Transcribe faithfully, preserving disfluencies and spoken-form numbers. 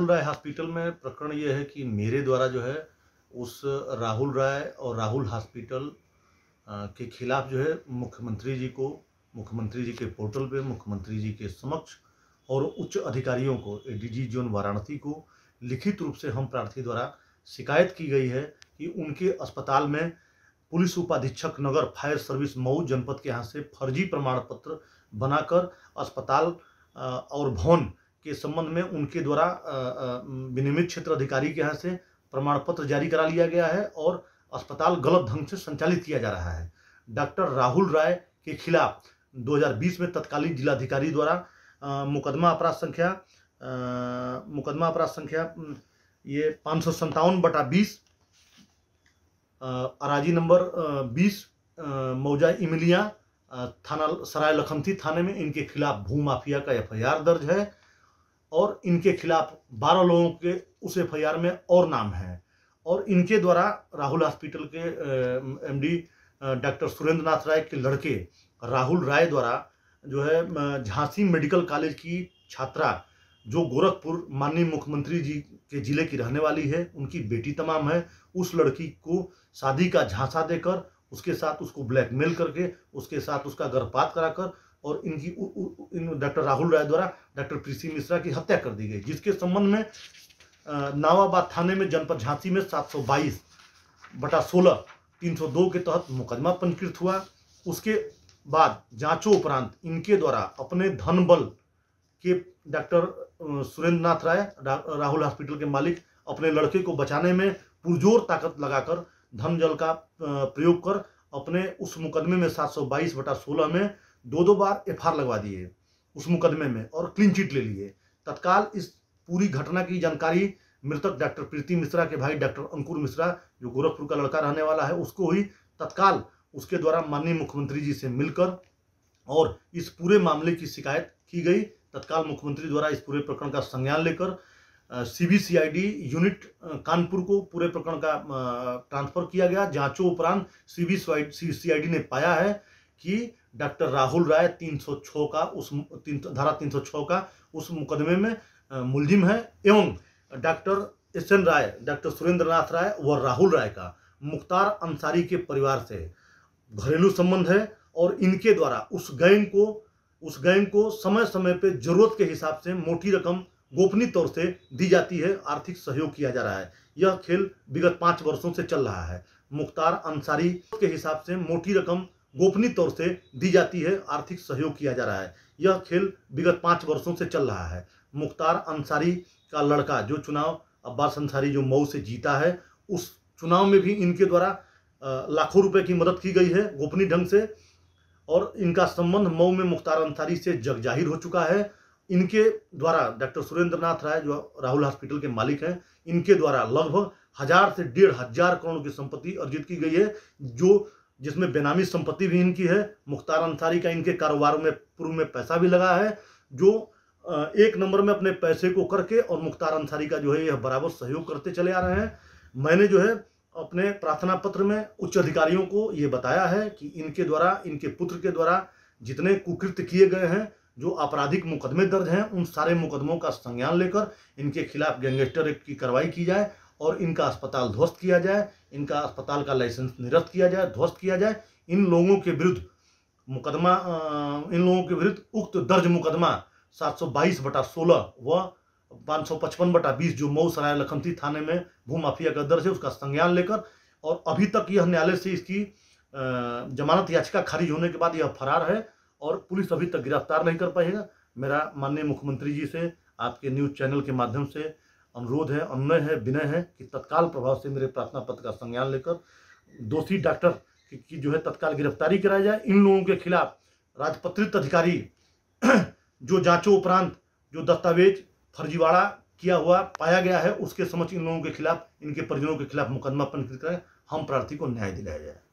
राहुल राय hospital में प्रकरण ये है कि मेरे द्वारा जो है उस राहुल राय और राहुल हॉस्पिटल के खिलाफ जो है मुख्यमंत्री जी को, मुख्यमंत्री जी के पोर्टल पे, मुख्यमंत्री जी के समक्ष और उच्च अधिकारियों को, एडीजी जोन वाराणसी को लिखित रूप से हम प्रार्थी द्वारा शिकायत की गई है कि उनके अस्पताल में पुलिस उपाधीक्षक नगर फायर सर्विस मऊ जनपद के यहाँ से फर्जी प्रमाण पत्र बनाकर अस्पताल और भवन के संबंध में उनके द्वारा विनियमित क्षेत्र अधिकारी के यहाँ से प्रमाण पत्र जारी करा लिया गया है और अस्पताल गलत ढंग से संचालित किया जा रहा है। डॉक्टर राहुल राय के खिलाफ दो हज़ार बीस में तत्कालीन जिलाधिकारी द्वारा मुकदमा अपराध संख्या मुकदमा अपराध संख्या ये पाँच सौ संतावन बटा बीस अराजी नंबर बीस मौजा इमिलिया थाना सराय लखनती थाने में इनके खिलाफ भू माफिया का एफ आई आर दर्ज है और इनके खिलाफ बारह लोगों के उस एफ आई आर में और नाम है। और इनके द्वारा राहुल हॉस्पिटल के M D doctor Surendra Nath Rai के लड़के राहुल राय द्वारा जो है झांसी मेडिकल कॉलेज की छात्रा जो गोरखपुर माननीय मुख्यमंत्री जी के जिले की रहने वाली है, उनकी बेटी तमाम है, उस लड़की को शादी का झांसा देकर उसके साथ उसको ब्लैकमेल करके उसके साथ उसका गर्भपात कराकर और इनकी इन डॉक्टर राहुल राय द्वारा डॉक्टर प्रीति मिश्रा की हत्या कर दी गई, जिसके संबंध में नावाबाद थाने में जनपद झांसी में सात सौ बाईस बटा सोलह तीन सौ दो के तहत मुकदमा पंजीकृत हुआ। उसके बाद जांचों उपरांत इनके द्वारा अपने धन बल के डॉक्टर सुरेंद्र नाथ राय राहुल हॉस्पिटल के मालिक अपने लड़के को बचाने में पुरजोर ताकत लगाकर धन जल का प्रयोग कर अपने उस मुकदमे में सात सौ बाईस बटा सोलह में दो दो बार एफ आई आर लगवा दिए उस मुकदमे में और क्लीन चिट ले लिए। तत्काल इस पूरी घटना की जानकारी मृतक डॉक्टर प्रीति मिश्रा के भाई डॉक्टर अंकुर मिश्रा जो गोरखपुर का लड़का रहने वाला है उसको हुई। तत्काल उसके द्वारा माननीय मुख्यमंत्री जी से मिलकर और इस पूरे मामले की शिकायत की गई। तत्काल मुख्यमंत्री द्वारा इस पूरे प्रकरण का संज्ञान लेकर सीबीसीआईडी यूनिट कानपुर को पूरे प्रकरण का ट्रांसफर किया गया। जांचों उपरांत सीबीसीआईडी ने पाया है कि डॉक्टर राहुल राय तीन सौ छह का उस तीन धारा तीन सौ छह का उस मुकदमे में मुलजिम है एवं doctor S N Rai, doctor Surendra Nath Rai व राहुल राय का मुख्तार अंसारी के परिवार से घरेलू संबंध है और इनके द्वारा उस गैंग को उस गैंग को समय समय पे जरूरत के हिसाब से मोटी रकम गोपनीय तौर से दी जाती है, आर्थिक सहयोग किया जा रहा है। यह खेल विगत पाँच वर्षों से चल रहा है। मुख्तार अंसारी के हिसाब से मोटी रकम गोपनीय तौर से दी जाती है, आर्थिक सहयोग किया जा रहा है। यह खेल विगत पाँच वर्षों से चल रहा है। मुख्तार अंसारी का लड़का जो चुनाव अब्बास अंसारी जो मऊ से जीता है, उस चुनाव में भी इनके द्वारा लाखों रुपए की मदद की गई है गोपनीय ढंग से और इनका संबंध मऊ में मुख्तार अंसारी से जग जाहिर हो चुका है। इनके द्वारा डॉक्टर सुरेंद्र नाथ राय जो राहुल हॉस्पिटल के मालिक हैं, इनके द्वारा लगभग हजार से डेढ़ हजार करोड़ की संपत्ति अर्जित की गई है, जो जिसमें बेनामी संपत्ति भी इनकी है। मुख्तार अंसारी का इनके कारोबार में पूर्व में पैसा भी लगा है, जो एक नंबर में अपने पैसे को करके और मुख्तार अंसारी का जो है यह बराबर सहयोग करते चले आ रहे हैं। मैंने जो है अपने प्रार्थना पत्र में उच्च अधिकारियों को ये बताया है कि इनके द्वारा इनके पुत्र के द्वारा जितने कुकृत्य किए गए हैं, जो आपराधिक मुकदमे दर्ज हैं, उन सारे मुकदमों का संज्ञान लेकर इनके खिलाफ गैंगस्टर एक्ट की कार्रवाई की जाए और इनका अस्पताल ध्वस्त किया जाए, इनका अस्पताल का लाइसेंस निरस्त किया जाए, ध्वस्त किया जाए। इन लोगों के विरुद्ध मुकदमा इन लोगों के विरुद्ध उक्त दर्ज मुकदमा सात सौ बाईस बटा सोलह व पाँच सौ पचपन बटा बीस जो मऊ सराय लखनती थाने में भू माफिया का दर्ज है उसका संज्ञान लेकर, और अभी तक यह न्यायालय से इसकी जमानत याचिका खारिज होने के बाद यह फरार है और पुलिस अभी तक गिरफ्तार नहीं कर पाएगा। मेरा माननीय मुख्यमंत्री जी से आपके न्यूज़ चैनल के माध्यम से अनुरोध है, अनुनय है, विनय है कि तत्काल प्रभाव से मेरे प्रार्थना पत्र का संज्ञान लेकर दोषी डॉक्टर की जो है तत्काल गिरफ्तारी कराई जाए। इन लोगों के खिलाफ राजपत्रित अधिकारी जो जांचों उपरांत जो दस्तावेज फर्जीवाड़ा किया हुआ पाया गया है, उसके समक्ष इन लोगों के खिलाफ, इनके परिजनों के खिलाफ मुकदमा पंजीकृत करें, हम प्रार्थी को न्याय दिलाया जाए।